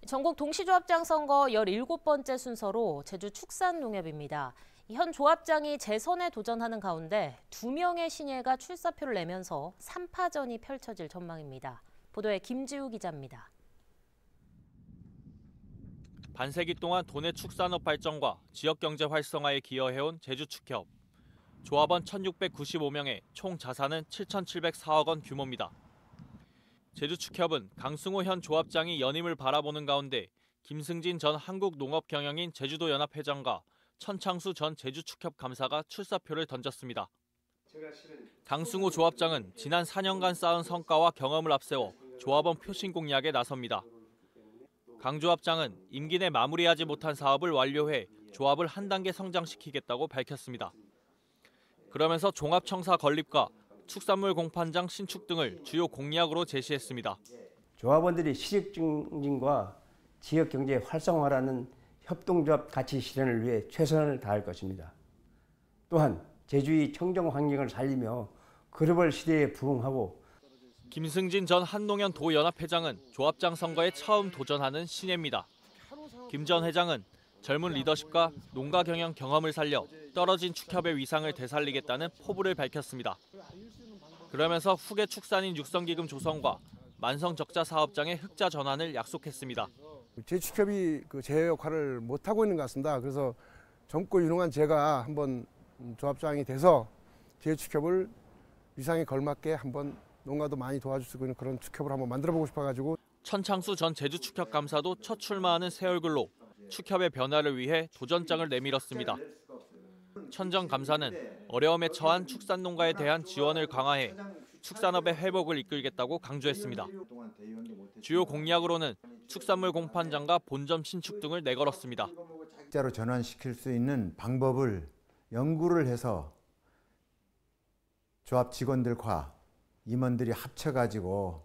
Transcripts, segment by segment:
전국 동시조합장 선거 17번째 순서로 제주 축산농협입니다. 현 조합장이 재선에 도전하는 가운데 2명의 신예가 출사표를 내면서 3파전이 펼쳐질 전망입니다. 보도에 김지우 기자입니다. 반세기 동안 도내 축산업 발전과 지역경제 활성화에 기여해온 제주축협. 조합원 1,695명에 총 자산은 7,704억 원 규모입니다. 제주축협은 강승호 현 조합장이 연임을 바라보는 가운데 김승진 전 한국농업경영인 제주도연합회장과 천창수 전 제주축협 감사가 출사표를 던졌습니다. 강승호 조합장은 지난 4년간 쌓은 성과와 경험을 앞세워 조합원 표심 공략에 나섭니다. 강 조합장은 임기 내 마무리하지 못한 사업을 완료해 조합을 한 단계 성장시키겠다고 밝혔습니다. 그러면서 종합청사 건립과 축산물 공판장 신축 등을 주요 공약으로 제시했습니다. 조합원들이 시직 증진과 지역 경제 활성화라는 협동조합 가치 실현을 위해 최선을 다할 것입니다. 또한 제주의 청정 환경을 살리며 글로벌 시대에 부응하고 김승진 전 한농연 도연합회장은 조합장 선거에 처음 도전하는 신예입니다. 김 전 회장은 젊은 리더십과 농가 경영 경험을 살려 떨어진 축협의 위상을 되살리겠다는 포부를 밝혔습니다. 그러면서 후계 축산인 육성기금 조성과 만성적자 사업장의 흑자 전환을 약속했습니다. 제주축협이 제 역할을 못하고 있는 것 같습니다. 그래서 젊고 유능한 제가 한번 조합장이 돼서 제주축협을 위상에 걸맞게 한번 농가도 많이 도와줄 수 있는 그런 축협을 한번 만들어보고 싶어가지고. 천창수 전 제주축협 감사도 첫 출마하는 새 얼굴로 축협의 변화를 위해 도전장을 내밀었습니다. 천 전 감사는 어려움에 처한 축산농가에 대한 지원을 강화해 축산업의 회복을 이끌겠다고 강조했습니다. 주요 공약으로는 축산물 공판장과 본점 신축 등을 내걸었습니다. 흑자로 전환시킬 수 있는 방법을 연구를 해서 조합 직원들과 임원들이 합쳐가지고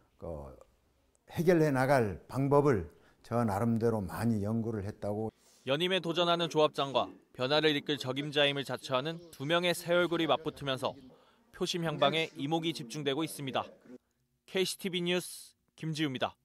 해결해 나갈 방법을 저 나름대로 많이 연구를 했다고. 연임에 도전하는 조합장과 변화를 이끌 적임자임을 자처하는 2명의 새 얼굴이 맞붙으면서 표심 향방에 이목이 집중되고 있습니다. KCTV 뉴스 김지우입니다.